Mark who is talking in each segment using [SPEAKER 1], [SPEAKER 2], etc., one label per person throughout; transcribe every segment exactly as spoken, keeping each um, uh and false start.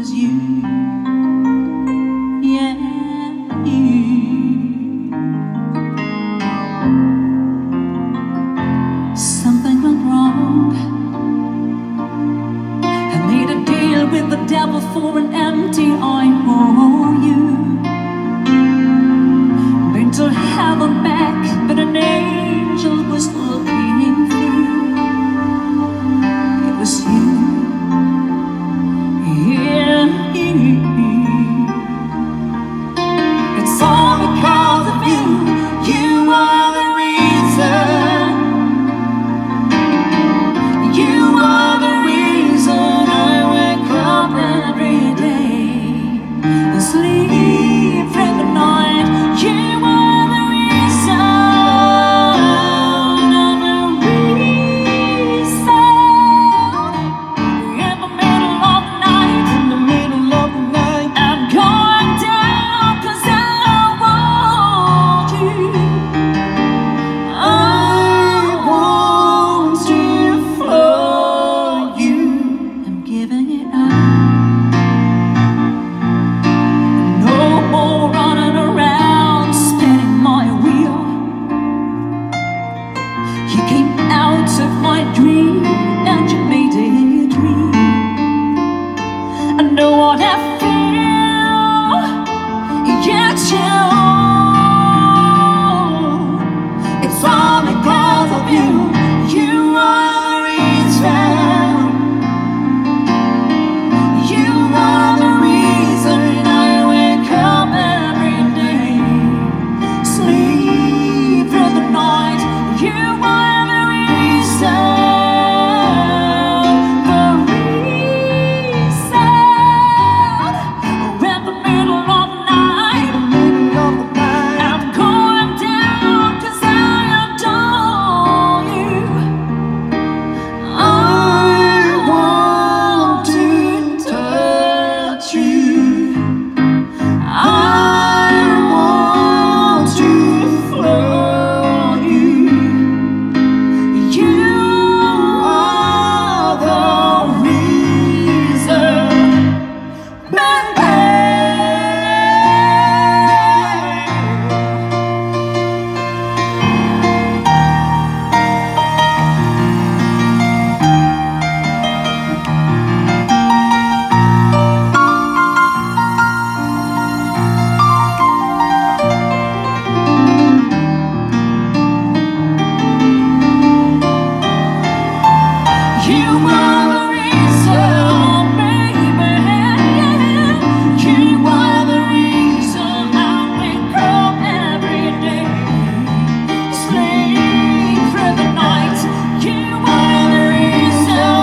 [SPEAKER 1] was you. Yeah, you. Something went wrong. I made a deal with the devil for an empty I owe you. Been to hell and back, but an angel was looking through. It was you. Yeah, you. It's all because of you. You are the reason. You are the reason I wake up every day and sleep through the night. You are the reason, every reason. In the middle of the night, in the middle of the night, I'm going down 'cause I want you. I want to flow you. I'm giving it up. No more running around spinning my wheel. You came out of my dream and you made it real. I know what I feel, yet you. It's all because of you. You are the reason. You are the reason I wake up every day, sleep through the night. You are the reason, the reason. In the middle of the night, I'm going down 'cause I adore you. I want to touch you. I want to flow you. You are the reason, baby. You are the reason, baby. You are the reason I wake up every day, sleep through the night. You are the reason,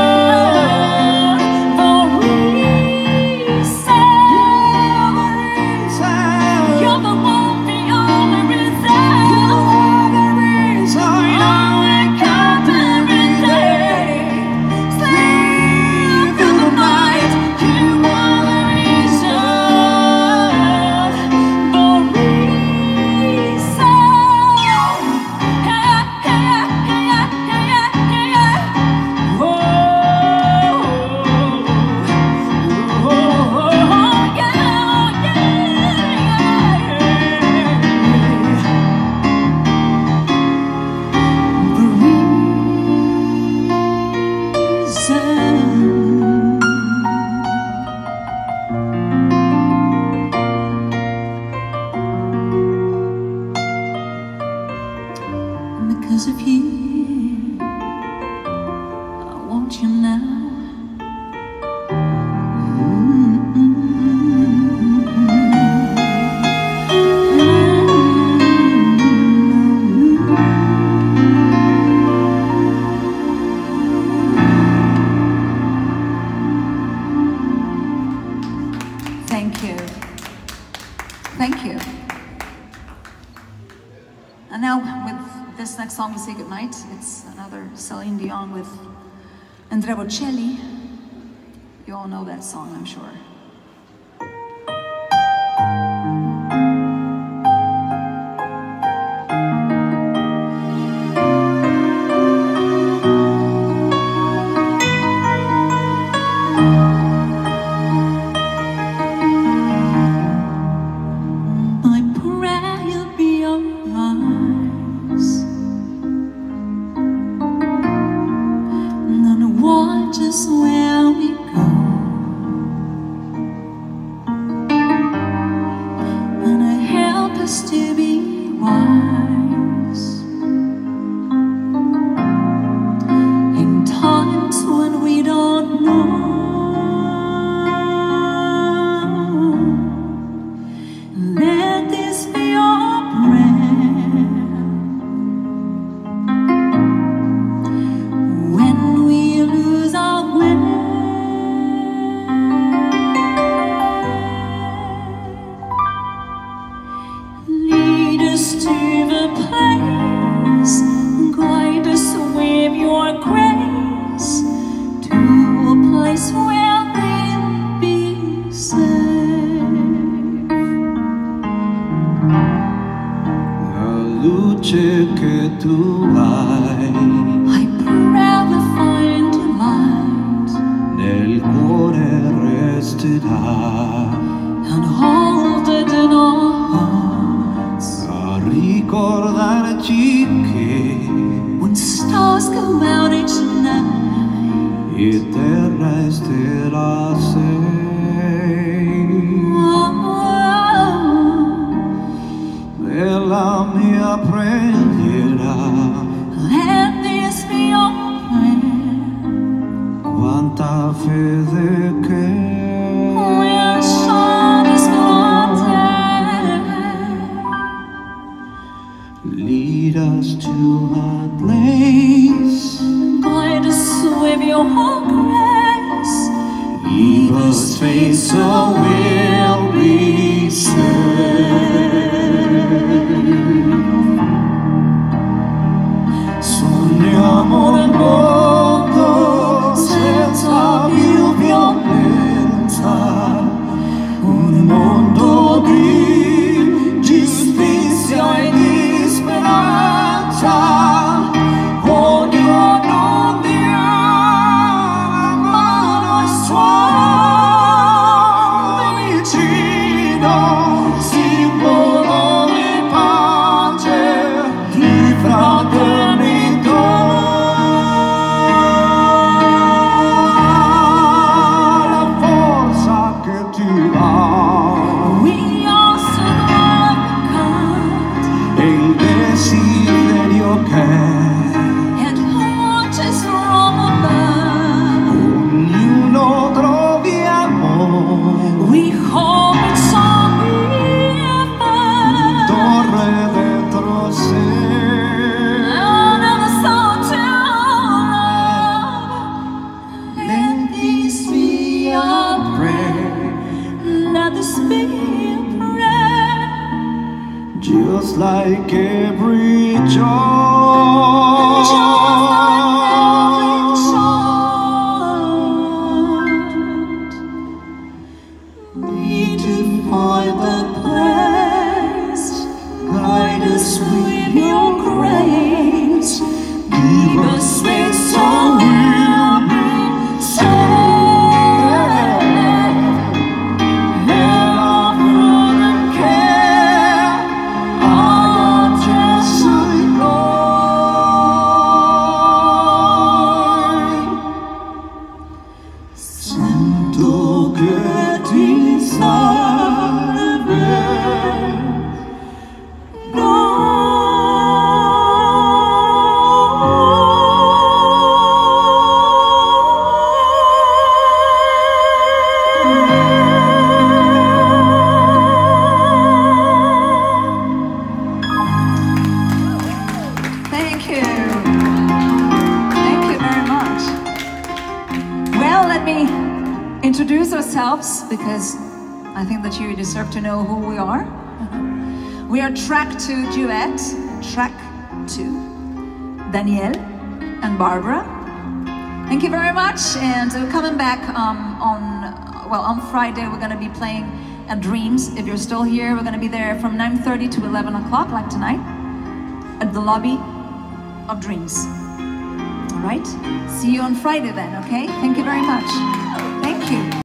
[SPEAKER 1] the reason. You're the one, the only reason. You are the reason I wake up every day, sleep through the night. You are the reason, the reason. Hey, hey, hey, hey, hey. Oh, oh, oh, yeah, and because of you, I want you now. Thank you. Thank you. And now with this next song, we say goodnight. It's another Celine Dion with Andrea Bocelli. You all know that song, I'm sure.
[SPEAKER 2] luce che tu hai,
[SPEAKER 1] I proudly find delight,
[SPEAKER 2] nel cuore resterà,
[SPEAKER 1] and hold it in our hearts,
[SPEAKER 2] a ricordarci che
[SPEAKER 1] when stars go out each night,
[SPEAKER 2] e terra resterà sei. Per la mia preghiera,
[SPEAKER 1] let this be your prayer.
[SPEAKER 2] quanta fede che
[SPEAKER 1] We're so distorted.
[SPEAKER 2] lead us to a place,
[SPEAKER 1] Guide us with your grace.
[SPEAKER 2] give us faith so we'll be saved. Sogniamo nel mondo senza più violenza, un mondo di giustizia e di speranza. Ognuno dia la mano ai suoi vicino, simbolo di pace, di fraternità. La forza che ti dà
[SPEAKER 1] We are so glad
[SPEAKER 2] e il desiderio che
[SPEAKER 1] and what is wrong above.
[SPEAKER 2] ognuno troviamo
[SPEAKER 1] We hope it's all beautiful.
[SPEAKER 2] torre dentro sé.
[SPEAKER 1] Another song to love. Let this be our prayer. Let this be a prayer.
[SPEAKER 2] Just like every
[SPEAKER 1] Just
[SPEAKER 2] joy,
[SPEAKER 1] like every child, need to find the place. Guide us with your grace. Give us faith so we'll be saved. Let our fruit and care our Gesù noi. Sento che ti serve. Thank you. Thank you very much. Well, let me introduce ourselves because I think that you deserve to know who we are. We are track two duet, track two, Danielle and Barbara. Thank you very much, and we're coming back um, on, well, on Friday we're going to be playing at Dreams. If you're still here, we're going to be there from nine thirty to eleven o'clock, like tonight, at the lobby of Dreams. All right? See you on Friday then, okay? Thank you very much.